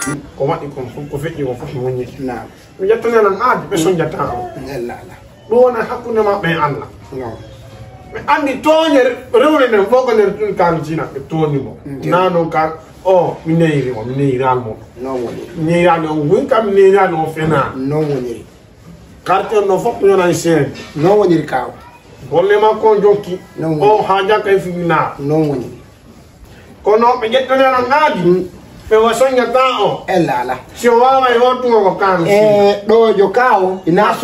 ko waɗi kon fof ko feƴƴi ko fof moñi mi ƴettanenen aadi ɓe soñjata ɗum wona hakkude maɓɓe e Allah ɓe andi tooñere rewle nden fof ko nder ɗum kalsina ɓe toonimo na noon ka o mi neyirimo mi neyiralmo mi neyirani on woni kam mi neyirani o fena non woniri quartier no fof ñonani seede non woniri kaw golle makko jokki o ha jakka e fibina non woniri kono ɓe ƴettanenen aadi ɓe wa soññata o ella si o wawa e wontugo ko kan ɗojo kaw ina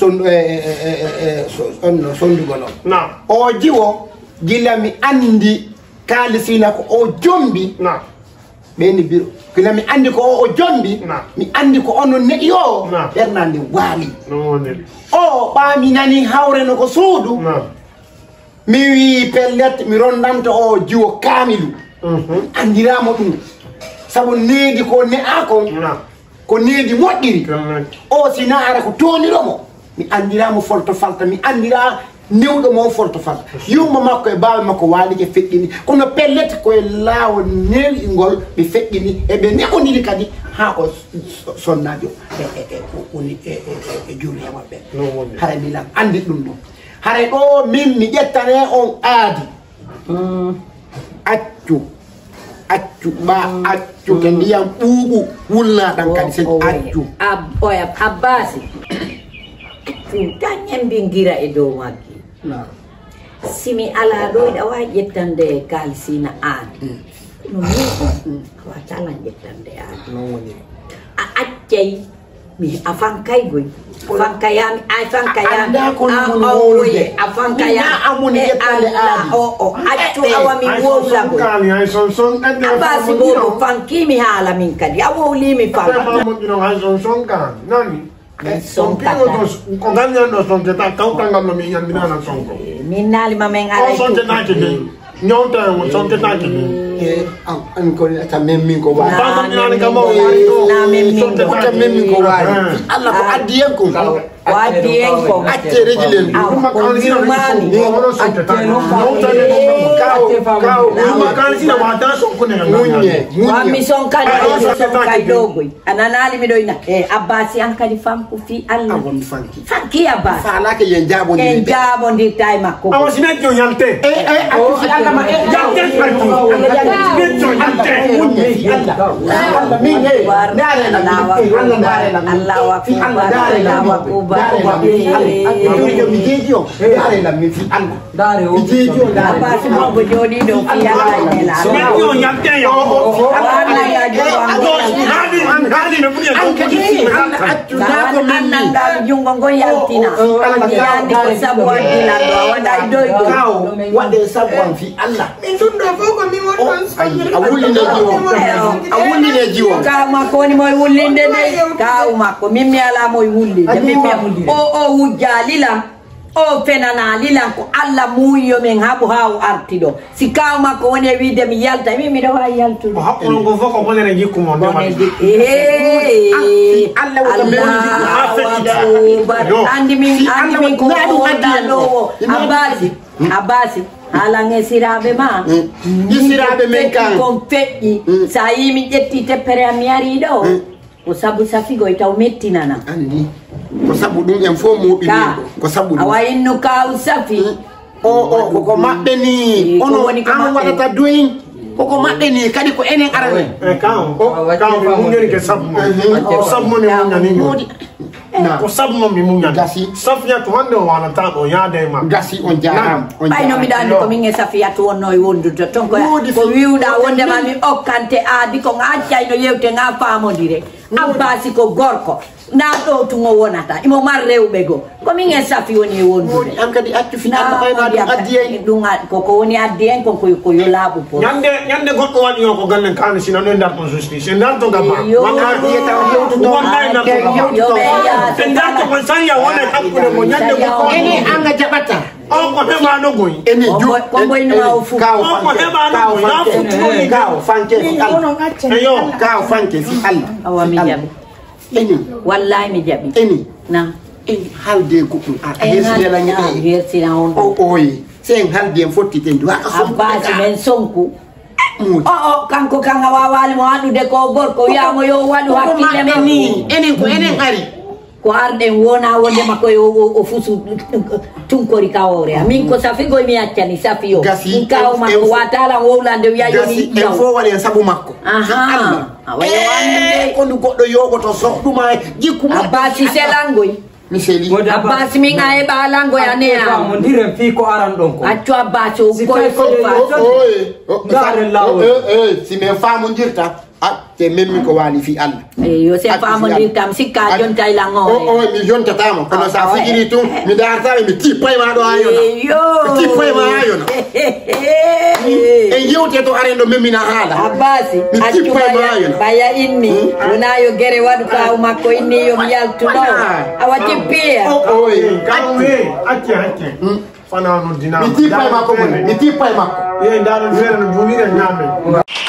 sondugo noon na o jiwo gila mi andi kalisina ko o jombi na ɓeni biro gila mi andi ko o jombi mi andi ko ono neɗi o ɓernande waali o ɓaami nani hawreno ko suudu mi wi pellet mi rondanta o jiwo kaamilu andiramo ɗum sabu needi ko ne'a kon ko needi moƴƴiri o sina ara ko toniromo mi andiramo folto falta mi andira newɗo mo folto falta yumma makko e baaba makko waalike feƴƴini kono pellete koye laawol newi ngol ɓe feƴƴini eɓe ne'oniri kadi ha o sonnajo woni e juuriya maɓɓe hara milan andi ɗum ɗum haray ɗo min mi ƴettane on aadi accu accu ke ndiyam ɓuuɓu wulnaɗan kadi sen accu oya abbasi ta ñembingira e dow maggi simi ala ɗo iɗa wawi ƴettande kalsina an no mi watalan ƴettande an a accay mi a fankaygoy fankayami a fankayami aoye a fankayami e alla o accu awami wowlagoy abbasi boɗo fankimi haala min kadi a wowlimi ko ganñanɗo sonketa kawtal no mi ñandinana sonko min naalima men ala sonketake de ñawta mo sonketake de an ko ta memmin ko waari bamɗinani kam o waari na memmin ta memmin ko waari Allah ko addi en ko waddi en ko accereji len ɗum kalsina wono sonketa ɗum kalsina wata sonkune wammi sonkani sonkay ɗogoy ananali miɗo ina e abbasi an kadi fanku fi Allah fanki abbasi falake yen jabodirta e makko awa sinetjo yalte jungo ngo yaltina yandi ko sabu wadina do wada doydo wade sabu an fi Allah min dundo foko mi won awulline jiwo ka makko woni moy wullinde de ka makko mimmi ala moy wullinde mimmi o wujjalilam o fenana lilan ko Allah muuyo men habu haw artido si kaw makko woni wiide mi yalta mi do wawi yaltude hakkuno go foko bonere jikku mon Allah wala andi min ko wadano abasi ala ngesirabe ma sirabe men kan ko feƴƴi sa yimi ƴetti teppere am yari ɗo ko sabu safigo taw mettinana andi ko sabu ɗum en fof muɓi ko sabu ɗum awa inno kaw safi o koko maɓɓe ni ono an waɗata doyin koko maɓɓe ni kadi ko enen arane kaw mi muñani ke sabu mo ne muñani ko sabu mo mi muñani safiyatu hande o wanata ɗo yaade ma gasi on jaram ɓayno miɗa andi komin e safiyatu wonno e wondude ton ko wiwɗa wondema mi okkante aadi ko accayno yewte ga famodire abbasi ko gorko na ɗo tungo wonata imo mar rewɓe go komin e safi woni e wondude an kadi accu fi Allah ɓayna ɗum addi en ɗum koko woni addi en konko ko yo laaɓu po ñande goɗɗo waɗi o ko gallen kane sina no ndar ton justice en darto gabba en darto kon sanya wona hakkude mo ñande goɗɗo ene anga jaɓata on ko heɓano goy ene ko boynoma o fu on ko heɓano goy na futtoni kaw fanke fi Allah kaw fanke fi Allah awa mi jaɓi eni wallahi mi jaɓi eni na eni halde goɗɗum a hersinelañi hersina on o oyi sen halde en fottiten du abbasi men sonku kanko kanga wawali mo andude ko gorko yamo yo wadu hakkille men ni enen ko enen ari ko arden wona wonde makko o fusu tunkori kawore amin ko safi go mi accani safi yo kaw makko watala wowlande wiya yoni en fo wali en sabu makko aha awayo wande ko ndu goddo yogoto so duma jikku abasi selangoy Micheli abasi mi ngae balango ya ne am mo dire fi ko aran don ko accu abasi o ko si me famu dirta te memmi ko wali fi Allah yo se famu dirta sikka jonta ila ngo mi jonta tamo kono sa fijiri tum mi darta mi tipay ma do ayona yo tipay ma ayona e yewte to arendo memmi na hala abasi accu baya inni wona yo gere wadu ka makko inni yo mi yaltuno awati pia kawe acce fana no dina mi tipay makko ye ndaro fere no jumire nyame